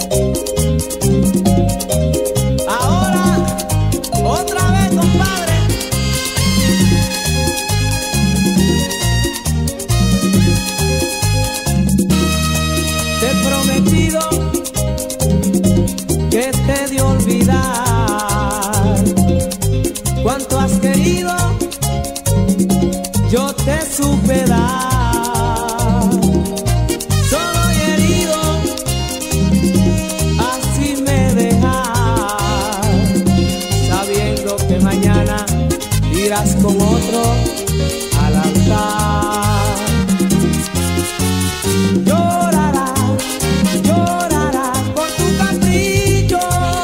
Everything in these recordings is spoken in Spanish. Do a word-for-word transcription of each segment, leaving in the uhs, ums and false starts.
Ahora, otra vez, compadre. Te he prometido que te he de olvidar. Cuanto has querido, yo te supe dar. Solo y herido, así me dejas, sabiendo que mañana irás con otro al altar. Llorarás, llorarás por tu capricho.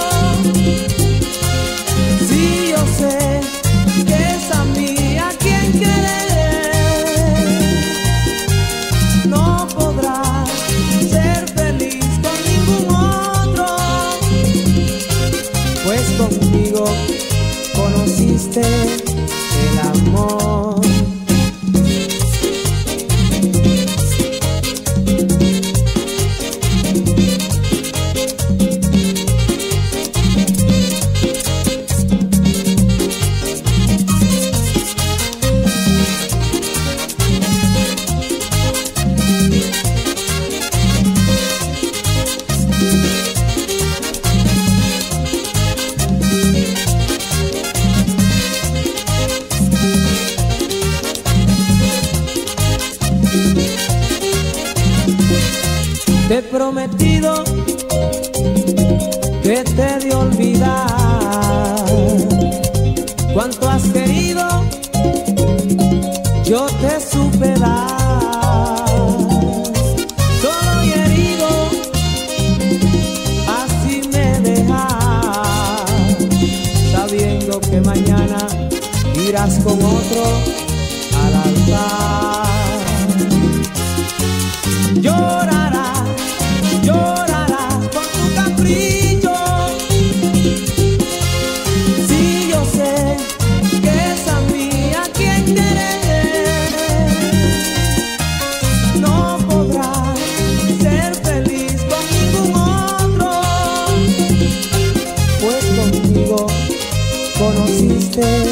Sí, yo sé que es a mí a quien querer. No podrás ser feliz con ningún otro, pues conmigo conociste el amor. Te he prometido que te he de olvidar. Cuanto has querido, yo te supe dar. Solo y herido, así me dejas, sabiendo que mañana irás con otro al altar. Llorarás, llorarás por tu capricho. Sí, yo sé que es a mí a quien querer. No podrás ser feliz con ningún otro, pues conmigo conociste